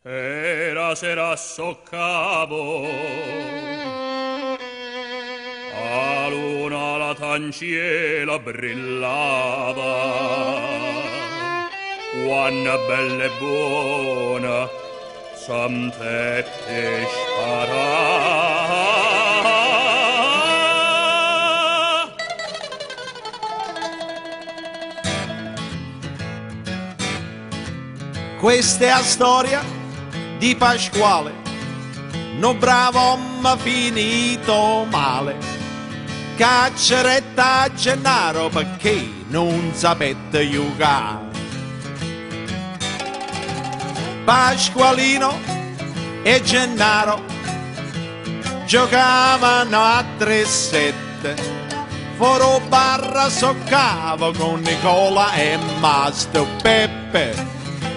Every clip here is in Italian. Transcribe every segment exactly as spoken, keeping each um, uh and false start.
Era sera soccavo, a luna la tanciela brillava, quanna bella e buona s'amtette sparà. Questa è la storia di Pasquale, no bravo uomo finito male, cacceretta a Gennaro perché non sapete giocare. Pasqualino e Gennaro giocavano a tre sette, foro barra soccavo con Nicola e Mastro Peppe.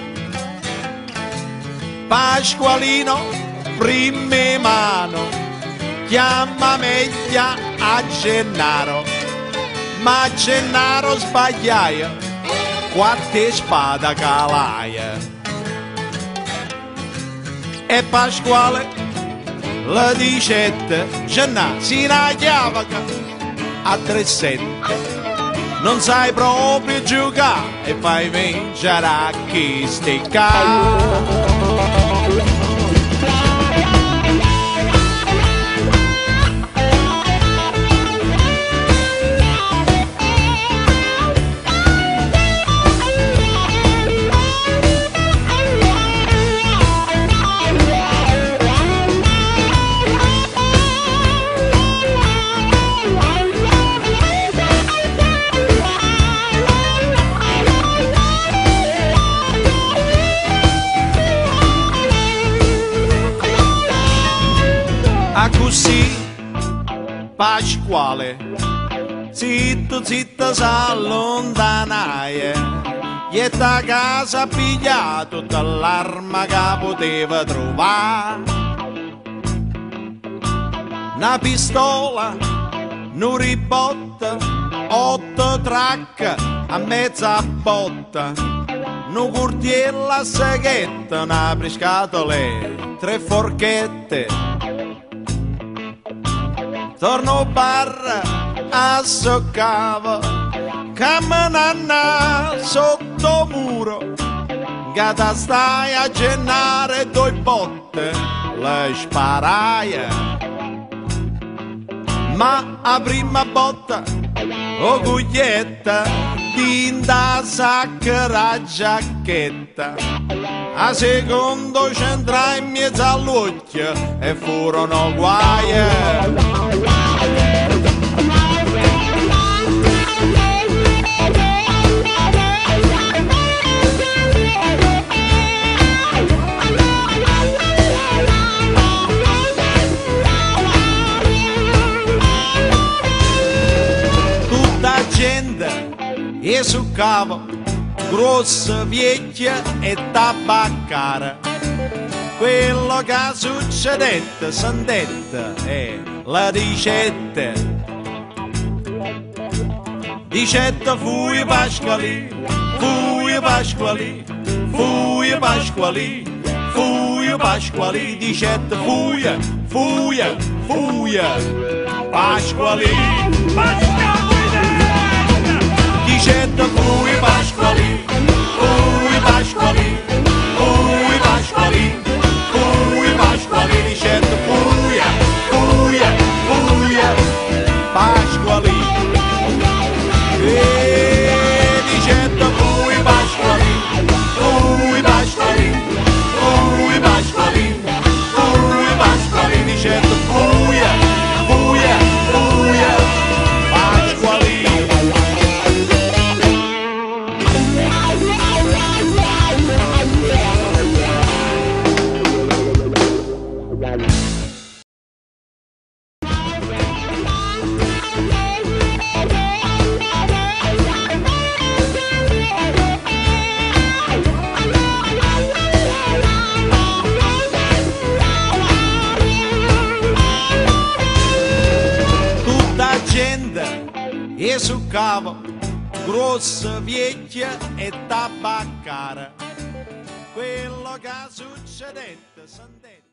Pasqualino, prime mano, chiama meglia a Gennaro, ma Gennaro sbagliaia, quattro spada calaia. E Pasquale le dicette, Gennaro si nagliava a tre sette, non sai proprio giocare e fai vincere a chi sticca. A così Pasquale zitto zitto s'allontanaie e da casa pigliato dall'arma che poteva trovare, una pistola, un ribotta, otto track a mezza botta, un curtiello a seghetta, una briscatole, tre forchette. Torno barra a soccavo, camminando sotto muro, gata stai a Gennare due botte, le sparaie. Ma a prima botta, o guglietta, tinta sacra giacchetta, a secondo c'entra in mezzo all'occhio e furono guai. Tutta gente e su cavo, grossa, vecchia e tabaccara. Quello che succedette, sentette e la dicette. Dicette fui Pasquali, fui Pasquali, fui Pasquali, fui Pasquali. Dicette fuia, fuia, fuia, Pasquali, Pasquali. Dicette fui Pasquali, fui Pasquali, fui Pasquali, fui Pasquali. Dicette fuia, fuia, fuia, Pasquali. E dicette fui Pasquali, fui Pasquali, fui Pasquali, fui Pasquali. Dicette fuia, fuia, fuia, Pasquali. E su cavo, grossa, vecchia e tabaccara. quello che succedette, s'han detto.